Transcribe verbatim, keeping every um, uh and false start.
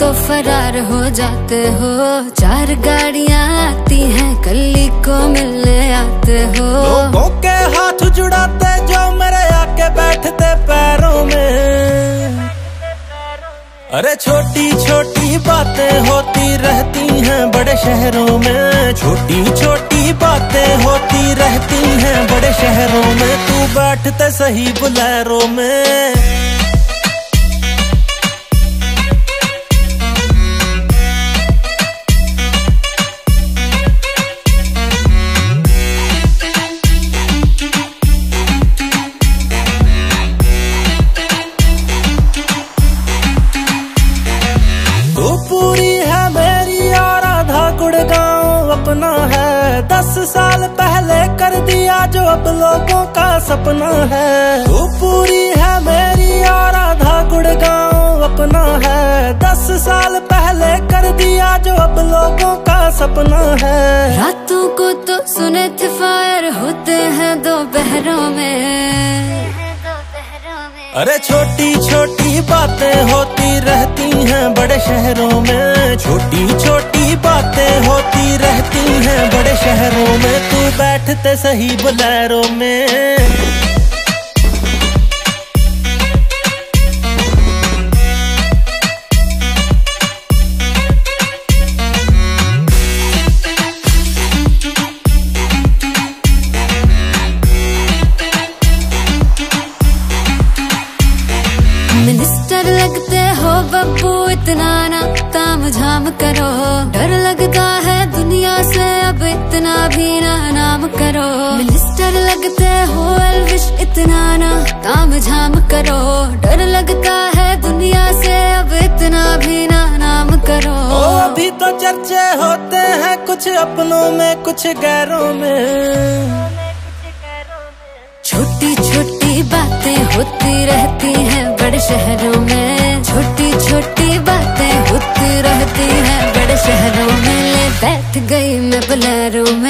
तो फरार हो जाते हो। चार गाड़ियाँ आती हैं कली को मिलने आते हो। लोगों के हाथ जुड़ाते जो मेरे आके बैठते पैरों में। अरे छोटी छोटी बातें होती रहती हैं बड़े शहरों में। छोटी छोटी बातें होती रहती हैं बड़े शहरों में। तू बैठते सही बुलेरो में। अपना है दस साल पहले कर दिया जो अब लोगों का सपना है। तू पूरी है मेरी और आधा गुड़गांव अपना है। दस साल पहले कर दिया जो अब लोगों का सपना है। रातों को तो सुने थे फायर होते हैं दोपहरों में। अरे छोटी छोटी बातें होती रहती हैं बड़े शहरों में। छोटी छोटी बातें होती रहती हैं बड़े शहरों में। तू बैठते सही बुलेरो में। मिनिस्टर लगते हो बब्बू इतना ना ताम झाम करो। डर लगता है दुनिया से अब इतना भी ना नाम करो। मिनिस्टर लगते हो एल्विश इतना ना ताम झाम करो। डर लगता है दुनिया से अब इतना भी ना नाम करो। ओ अभी तो चर्चे होते हैं कुछ अपनों में कुछ गैरों में। छोटी छोटी बातें होती रहती हैं बड़े शहरों में। छोटी छोटी बातें होती रहती हैं बड़े शहरों में। ले बैठ गई मैं बुलेरो में।